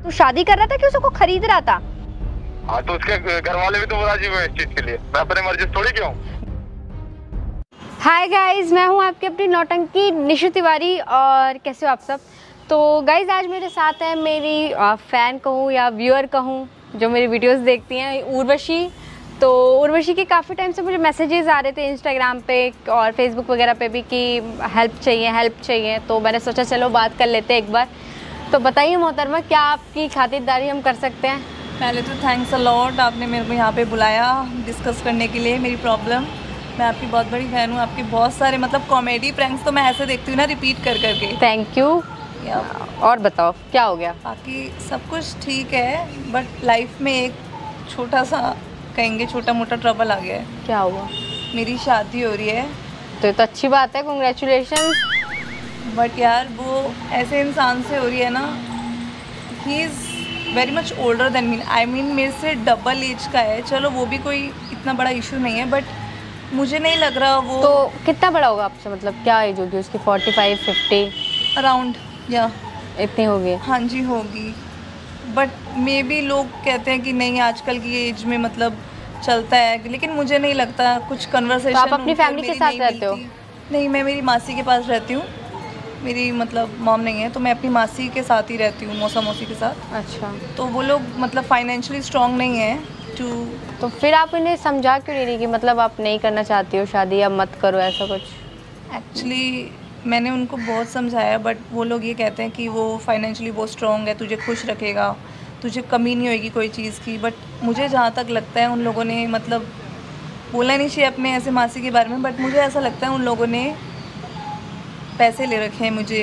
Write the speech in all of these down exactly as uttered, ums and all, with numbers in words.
तू शादी कर रहा था कि उसको खरीद रहा था? हाँ तो उसके घर वाले भी तो राजी हुए इस चीज के लिए, मैं अपने मर्जी से थोड़ी क्यों। हाय गाइज, मैं हूँ आपकी अपनी नौटंकी निशु तिवारी और कैसे हो आप सब। तो गाइज आज मेरे साथ है मेरी फ़ैन कहूँ या व्यूअर कहूँ जो मेरी वीडियोस देखती हैं, उर्वशी। तो उर्वशी के काफ़ी टाइम से मुझे मैसेजेस आ रहे थे इंस्टाग्राम पे और फेसबुक वगैरह पे भी कि हेल्प चाहिए हेल्प चाहिए। तो मैंने सोचा चलो बात कर लेते हैं एक बार। तो बताइए मोहतरमा, क्या आपकी खातिरदारी हम कर सकते हैं? पहले तो थैंक्स अ लॉट, आपने मेरे को यहाँ पे बुलाया डिस्कस करने के लिए मेरी प्रॉब्लम। मैं आपकी बहुत बड़ी फ़ैन हूँ, आपके बहुत सारे मतलब कॉमेडी प्रैंक्स तो मैं ऐसे देखती हूँ ना रिपीट कर करके। Thank you. और बताओ क्या हो गया? बाकी सब कुछ ठीक है, बट लाइफ में एक छोटा सा कहेंगे छोटा मोटा ट्रबल आ गया है। क्या हुआ? मेरी शादी हो रही है। तो ये तो अच्छी बात है, कांग्रेचुलेशंस। बट यार वो ऐसे इंसान से हो रही है ना, he is very much older than me. I mean मेरे से डबल एज का है। चलो वो भी कोई इतना बड़ा इशू नहीं है, बट मुझे नहीं लग रहा वो। तो कितना बड़ा होगा आपसे, मतलब क्या एज होगी उसकी? फोर्टी फाइव फिफ्टी अराउंड या इतनी होगी? हाँ जी होगी, बट मे बी लोग कहते हैं कि नहीं आजकल की एज में मतलब चलता है, लेकिन मुझे नहीं लगता। कुछ कन्वर्सेशन। तो आप अपनी फैमिली के साथ रहते हो? नहीं, मैं मेरी मासी के पास रहती हूँ। मेरी मतलब मॉम नहीं है तो मैं अपनी मासी के साथ ही रहती हूँ, मौसा मौसी के साथ। अच्छा। तो वो लोग मतलब फाइनेंशियली स्ट्रॉन्ग नहीं है टू। तो फिर आप इन्हें समझा क्यों नहीं रही कि मतलब आप नहीं करना चाहती हो शादी या मत करो ऐसा कुछ? एक्चुअली मैंने उनको बहुत समझाया, बट वो लोग ये कहते हैं कि वो फाइनेंशियली बहुत स्ट्रॉन्ग है, तुझे खुश रखेगा, तुझे कमी नहीं होएगी कोई चीज़ की। बट मुझे जहाँ तक लगता है उन लोगों ने मतलब बोला नहीं चाहिए अपने ऐसे मासी के बारे में, बट मुझे ऐसा लगता है उन लोगों ने पैसे ले रखे हैं, मुझे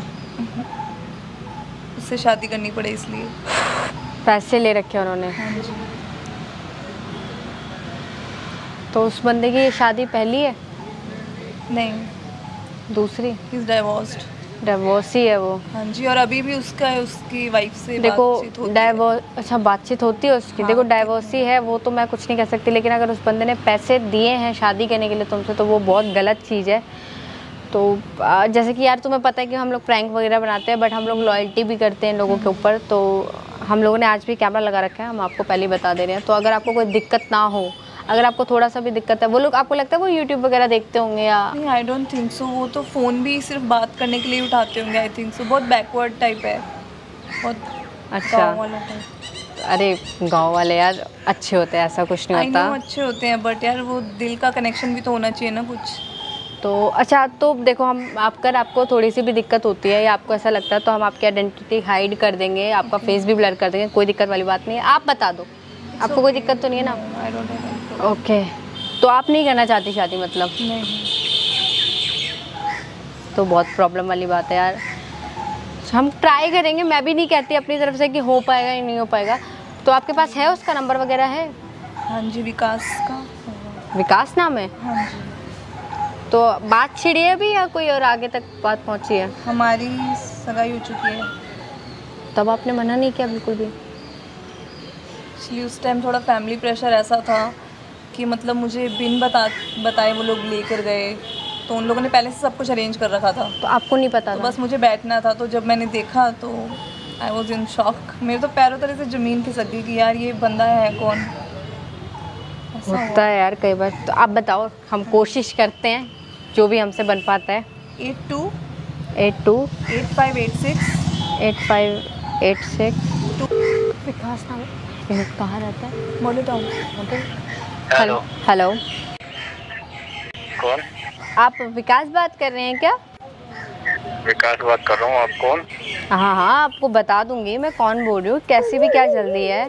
उससे शादी करनी पड़े इसलिए। पैसे ले रखे उन्होंने? हाँ जी। तो उस बंदे की ये शादी पहली है? नहीं, दूसरी? Is divorced. डिवोर्स ही है वो? हाँ जी, और अभी भी उसका उसकी वाइफ से देखो बातचीत होती है। डाइवोर्स, अच्छा बातचीत होती है उसकी? हाँ, देखो डाइवोर्स ही है वो, तो मैं कुछ नहीं कह सकती। लेकिन अगर उस बंदे ने पैसे दिए हैं शादी करने के लिए तुमसे तो वो बहुत गलत चीज़ है। तो आ, जैसे कि यार तुम्हें पता है कि हम लोग प्रैंक वगैरह बनाते हैं, बट हम लोग लॉयल्टी भी करते हैं लोगों के ऊपर। तो हम लोगों ने आज भी कैमरा लगा रखा है, हम आपको पहले ही बता दे रहे हैं। तो अगर आपको कोई दिक्कत ना हो, अगर आपको थोड़ा सा भी दिक्कत है, वो लोग आपको लगता है वो यूट्यूब वगैरह देखते होंगे या? नहीं, आई डोंट थिंक सो। वो तो फ़ोन भी सिर्फ बात करने के लिए उठाते होंगे। I think so. बहुत बैकवर्ड टाइप है, बहुत अच्छा। गाँव वाला टाइप। अरे गांव वाले यार अच्छे होते हैं, ऐसा कुछ नहीं होता। अच्छे होते हैं, बट यार वो दिल का कनेक्शन भी तो होना चाहिए ना कुछ। तो अच्छा, तो देखो हम आप अगर आपको थोड़ी सी भी दिक्कत होती है या आपको ऐसा लगता है तो हम आपकी आइडेंटिटी हाइड कर देंगे, आपका फेस भी ब्लर कर देंगे, कोई दिक्कत वाली बात नहीं है। आप बता दो, आपको कोई दिक्कत तो नहीं है ना? I don't have. ओके, तो आप नहीं करना चाहती शादी मतलब? नहीं। तो बहुत प्रॉब्लम वाली बात है यार। हम ट्राई करेंगे, मैं भी नहीं कहती अपनी तरफ से कि हो पाएगा या नहीं हो पाएगा। तो आपके पास है उसका नंबर वगैरह है? हाँ जी, विकास का। विकास नाम है? हाँ जी। तो बात छिड़ी है अभी या कोई और आगे तक बात पहुंची है? हमारी सगाई हो चुकी है। तब आपने मना नहीं किया बिल्कुल भी? एक्चुअली उस टाइम थोड़ा फैमिली प्रेशर ऐसा था कि मतलब मुझे बिन बता बताए वो लोग लेकर गए। तो उन लोगों ने पहले से सब कुछ अरेंज कर रखा था। तो आपको नहीं पता तो था? बस मुझे बैठना था। तो जब मैंने देखा तो आई वॉज इन शॉक। मेरे तो पैरों तले से ज़मीन खिसक गई कि यार ये बंदा है कौन। होता है यार कई बार। तो आप बताओ, हम कोशिश करते हैं जो भी हमसे बन पाता है। Eight two eight two eight five eight six eight five eight six Vikas नाम है, कहाँ रहता है? बोलो तो। हेलो। हेलो, कौन? आप विकास बात कर रहे हैं क्या? विकास बात कर रहा हूँ, आप कौन? हाँ हाँ, आपको बता दूंगी मैं कौन बोल रही हूँ, कैसी भी क्या जल्दी है।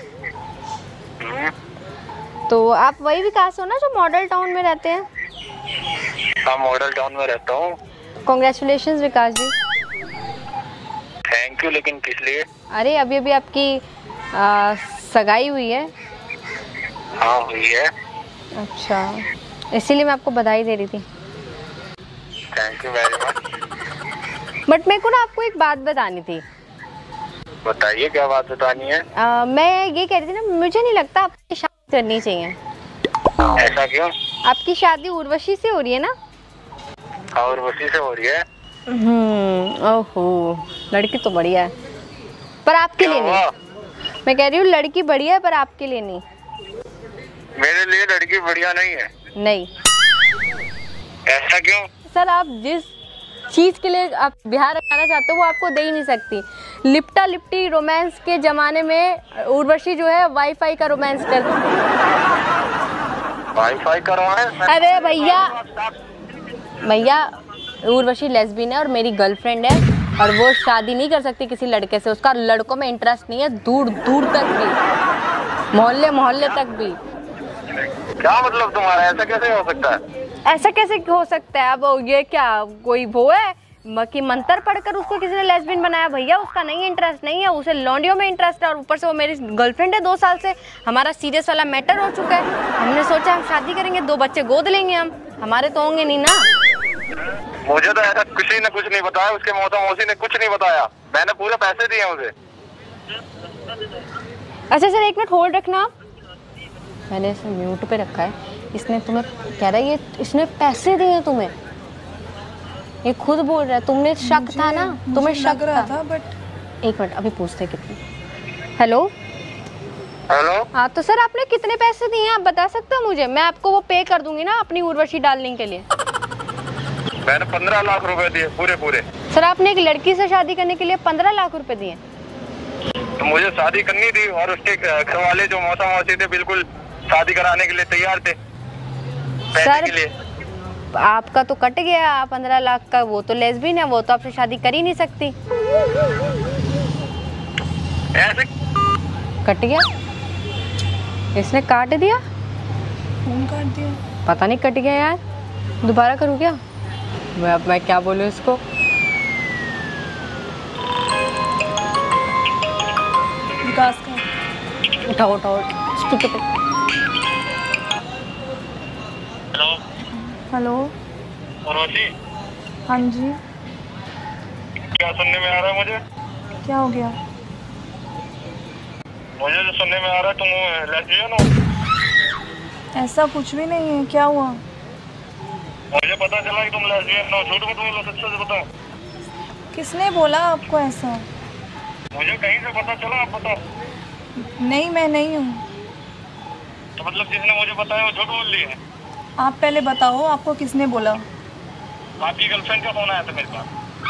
तो आप वही विकास हो ना जो मॉडल टाउन में रहते हैं? हाँ, मॉडल टाउन में रहता हूँ। Congratulations Vikas ji. Thank you, लेकिन किस लिए? अरे अभी अभी आपकी आ, सगाई हुई है। हाँ हुई है। अच्छा, इसीलिए मैं आपको बधाई दे रही थी। Thank you very much. But मेरे को ना आपको एक बात बतानी थी। बताइए, क्या बात बतानी है? आ, मैं ये कह रही थी ना, मुझे नहीं लगता आपकी शादी करनी चाहिए। ऐसा क्यों? आपकी शादी उर्वशी से हो रही है ना? और उसी से हो रही है। हम्म, ओहो, लड़की तो बढ़िया है। पर आपके क्या लिए हुआ? नहीं। मैं कह रही हूँ लड़की बढ़िया है पर आपके लिए नहीं। मेरे लिए लड़की बढ़िया नहीं है। नहीं। ऐसा क्यों? सर आप जिस चीज के लिए आप बिहार आना चाहते हो वो आपको दे ही नहीं सकती। लिपटा लिपटी रोमांस के जमाने में उर्वशी जो है वाईफाई का रोमांस कर। वाईफाई करवाए? अरे भैया भैया उर्वशी लेस्बियन है और मेरी गर्लफ्रेंड है और वो शादी नहीं कर सकती किसी लड़के से। उसका लड़कों में इंटरेस्ट नहीं है, दूर दूर तक भी, मोहल्ले मोहल्ले तक भी। क्या मतलब तुम्हारा? ऐसा कैसे हो सकता है? ऐसा कैसे हो सकता है? अब ये क्या कोई वो है कि मंत्र पढ़कर उसको किसी ने लेस्बियन बनाया? भैया उसका नहीं इंटरेस्ट नहीं है, उसे लौंडियों में इंटरेस्ट है और ऊपर से वो मेरी गर्लफ्रेंड है दो साल से। हमारा सीरियस वाला मैटर हो चुका है। हमने सोचा हम शादी करेंगे, दो बच्चे गोद लेंगे हम, हमारे तो होंगे नहीं ना। मुझे तो ऐसा किसी ने कुछ नहीं बताया, उसके मौसा मौसी ने कुछ नहीं बताया। मैंने पूरे पैसे दिए उसे। अच्छा सर एक मिनट होल्ड रखना। मैंने इसे म्यूट पे रखा है। इसने तुम्हें कह रहा है ये इसने पैसे दिए तुम्हें, ये खुद बोल रहा है। तुमने शक था ना, तुम्हें शक रहा था, था बट एक मिनट अभी पूछते कितने। Hello hello. हाँ तो सर आपने कितने पैसे दिए आप बता सकते हो मुझे? मैं आपको वो पे कर दूंगी ना अपनी उर्वशी डालने के लिए। मैंने पंद्रह लाख रुपए दिए पूरे पूरे। सर आपने एक लड़की से शादी करने के लिए पंद्रह लाख रुपए दिए? तो मुझे शादी करनी थी और उसके घर वाले जो मौसा मौसी थे बिल्कुल शादी कराने के लिए तैयार थे पैसे सर के लिए। आपका तो कट गया पंद्रह लाख का। वो तो लेस्बियन है, वो तो आपसे शादी कर ही नहीं सकती। ऐसे कट गया, इसने काट दिया। फोन काट दिया। पता नहीं कट गया यार, दोबारा करूँ क्या? मैं अब मैं क्या बोलूँ इसको? विकास का उठाओ उठाओ स्पीकर पे। हेलो। हेलो। उर्वशी, हाँ जी। क्या सुनने में आ रहा है मुझे? क्या हो गया? मुझे जो सुनने में आ रहा है तुम लेस्बियन हो। ऐसा कुछ भी नहीं है, क्या हुआ? मुझे पता चला कि तुम लेस्बियन हो। झूठ मत बोलो, सच सच बताओ। किसने बोला आपको ऐसा? मुझे कहीं से पता चला, आप बताओ। नहीं मैं नहीं हूँ। तो मतलब जिसने मुझे बताया वो झूठ बोल रही है? आप पहले बताओ आपको किसने बोला? आपकी गर्लफ्रेंड का फोन आया था मेरे पास।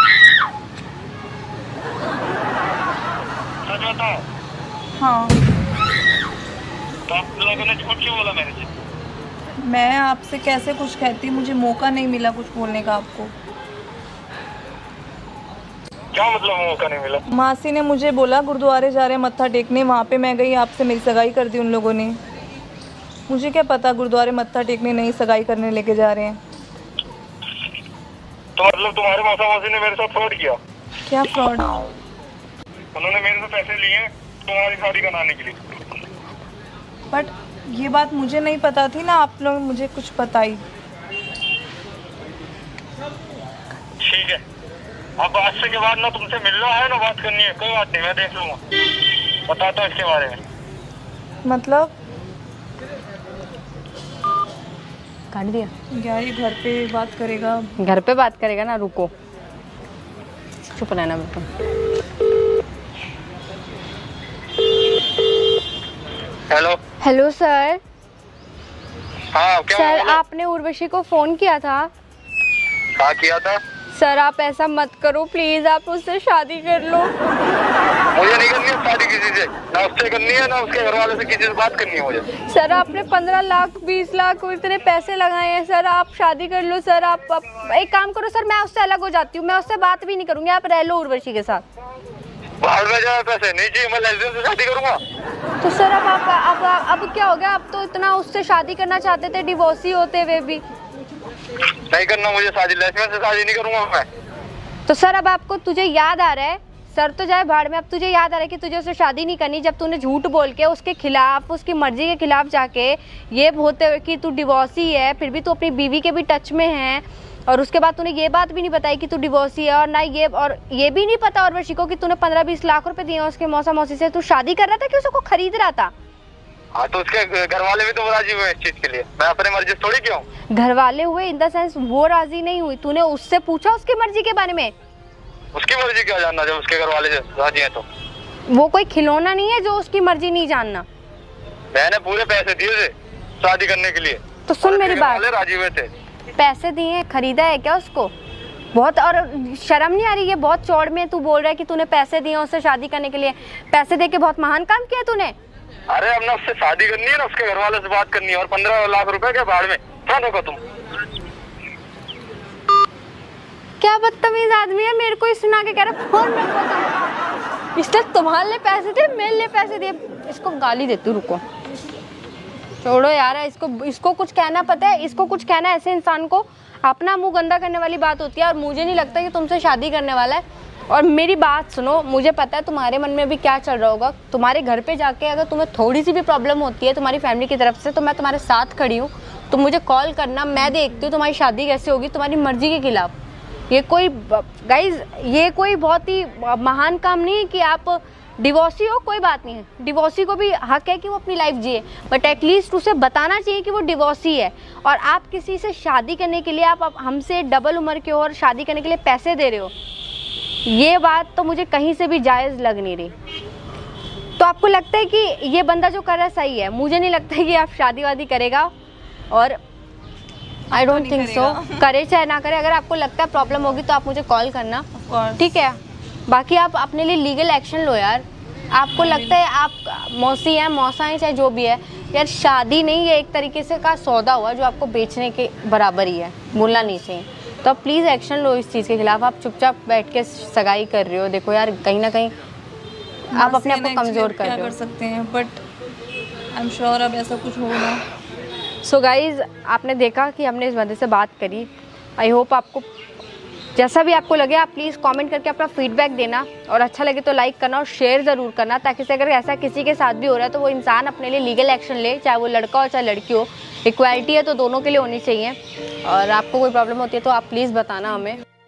सच बताओ। हाँ। तो आप लोगों ने झूठ क्यों बोला मेरे से? मैं आपसे कैसे कुछ कहती, मुझे मौका नहीं मिला कुछ बोलने का आपको। क्या मतलब मौका नहीं मिला? मासी ने मुझे बोला गुरुद्वारे जा रहे हैं मत्था टेकने, वहाँ पे मैं गई, आपसे मेरी सगाई कर दी उन लोगों ने। मुझे क्या पता गुरुद्वारे मत्था टेकने नहीं सगाई करने लेके जा रहे हैं। तो मतलब तुम्हारे मौसा मौसी ने मेरे साथ फ्रॉड किया? क्या फ्रॉड? उन्होंने मेरे से पैसे लिए तुम्हारी शादी कराने के लिए। बट ये बात मुझे नहीं पता थी ना, आप लोग मुझे कुछ बताई। ठीक है, अब आज से के बाद ना तुमसे मिलना है ना बात करनी है, कोई बात नहीं, मैं देख लूंगा, बताता हूँ इसके बारे में। मतलब काट दिया यार, ये घर पे बात करेगा। घर पे बात करेगा ना, रुको चुप रहना बिल्कुल। हेलो। Hello sir. हाँ क्या सर बोला? आपने उर्वशी को फोन किया था? हाँ किया था। सर आप ऐसा मत करो प्लीज, आप उससे शादी कर लो। मुझे नहीं करनी है शादी किसी से, ना उससे करनी है ना उसके घर वाले से किसी से बात करनी है मुझे। सर आपने पंद्रह लाख बीस लाख इतने पैसे लगाए हैं सर, आप शादी कर लो सर। आप, आप एक काम करो सर, मैं उससे अलग हो जाती हूँ, मैं उससे बात भी नहीं करूंगी, आप रह लो उर्वशी के साथ। बाहर में जाए पैसे नहीं चाहिए, मैं लेस्बियन से शादी करूंगा। तो सर अब आप अब अब, अब क्या हो गया? आप तो इतना उससे शादी करना चाहते थे डिवोर्सी होते हुए भी। नहीं करना मुझे शादी, लेस्बियन से शादी नहीं करूंगा मैं। तो सर अब आपको तुझे याद आ रहा है, सर तो जाए भाड़ में, अब तुझे याद आ रहा है कि तुझे उससे शादी नहीं करनी, जब तूने झूठ बोल के उसके खिलाफ, उसकी मर्जी के खिलाफ जाके ये होते हुए कि तू डिवोर्सी है, फिर भी तू अपनी बीवी के भी टच में है, और उसके बाद तूने ये बात भी नहीं बताई कि तू डिवोर्सी है, और ना ये और ये भी नहीं पता उर्वशी को कि तूने पंद्रह बीस लाख रुपए दिए उसके मौसा मौसी से। तू शादी कर रहा था कि उसको खरीद रहा था? हाँ तो उसके घर वाले भी तो राजी हुए इस चीज के लिए, मैं अपने मर्जी से थोड़ी क्यों? घर वाले हुए इन द सेंस वो राजी नहीं हुई, तूने उससे पूछा उसकी मर्जी के बारे में? उसकी मर्जी क्या जानना जब उसके घर वाले राजी हैं तो? वो कोई खिलौना नहीं है जो उसकी मर्जी नहीं जानना। मैंने पूरे पैसे दिए थे शादी करने के लिए। तो सुन मेरी बात, राजी हुए थे। पैसे दिए, खरीदा है क्या उसको? बहुत, और शर्म नहीं आ रही है? बहुत चौड़ में तू बोल रहा है कि तूने पैसे दिए उससे शादी करने के लिए। पैसे दे के बहुत महान काम किया तूने। अरे अब ना उससे शादी करनी है ना, उसके घर वाले से बात करनी है, और पंद्रह लाख रुपए के बाढ़ में क्या देखो तुम। क्या बदतमीज आदमी है, मेरे को ही सुना के कह रहा फोन रखो। इसने तुम्हारे लिए पैसे दिए, मेरे लिए पैसे दिए। इसको गाली देती हूँ, रुको छोड़ो यार। इसको इसको कुछ कहना पता है? इसको कुछ कहना ऐसे इंसान को अपना मुंह गंदा करने वाली बात होती है। और मुझे नहीं लगता कि तुमसे शादी करने वाला है। और मेरी बात सुनो, मुझे पता है तुम्हारे मन में भी क्या चल रहा होगा। तुम्हारे घर पे जाके अगर तुम्हें थोड़ी सी भी प्रॉब्लम होती है तुम्हारी फैमिली की तरफ से, तो मैं तुम्हारे साथ खड़ी हूँ। तुम मुझे कॉल करना, मैं देखती हूँ तुम्हारी शादी कैसे होगी तुम्हारी मर्जी के खिलाफ। ये कोई गाइज ये कोई बहुत ही महान काम नहीं है कि आप डिवोर्सी हो, कोई बात नहीं है। डिवोर्सी को भी हक है कि वो अपनी लाइफ जिए, बट एटलीस्ट उसे बताना चाहिए कि वो डिवोर्सी है। और आप किसी से शादी करने के लिए आप, आप हमसे डबल उम्र के हो और शादी करने के लिए पैसे दे रहे हो, ये बात तो मुझे कहीं से भी जायज़ लग नहीं रही। तो आपको लगता है कि ये बंदा जो कर रहा है सही है? मुझे नहीं लगता है कि आप शादी वादी करेगा। और आई डोंट थिंक सो, करे चाहे ना करे। अगर आपको लगता है प्रॉब्लम होगी तो आप मुझे कॉल करना, ठीक है? बाकी आप अपने लिए लीगल एक्शन लो यार। आपको लगता है आप मौसी हैं, मौसा हैं, चाहे जो भी है यार, शादी नहीं, ये एक तरीके से का सौदा हुआ जो आपको बेचने के बराबर ही है, बोलना नहीं चाहिए। तो आप प्लीज़ एक्शन लो इस चीज़ के खिलाफ। आप चुपचाप बैठ के सगाई कर रहे हो, देखो यार कहीं ना कहीं आप अपने आप को कमज़ोर कर रहे हो। कर सकते हैं, बट आई एम श्योर अब ऐसा कुछ होगा। सो गाइज़, आपने देखा कि हमने इस बंदे से बात करी। आई होप आपको जैसा भी आपको लगे, आप प्लीज़ कमेंट करके अपना फीडबैक देना, और अच्छा लगे तो लाइक करना और शेयर ज़रूर करना, ताकि से अगर ऐसा किसी के साथ भी हो रहा है तो वो इंसान अपने लिए लीगल एक्शन ले, चाहे वो लड़का हो चाहे लड़की हो। इक्वालिटी है तो दोनों के लिए होनी चाहिए। और आपको कोई प्रॉब्लम होती है तो आप प्लीज़ बताना हमें।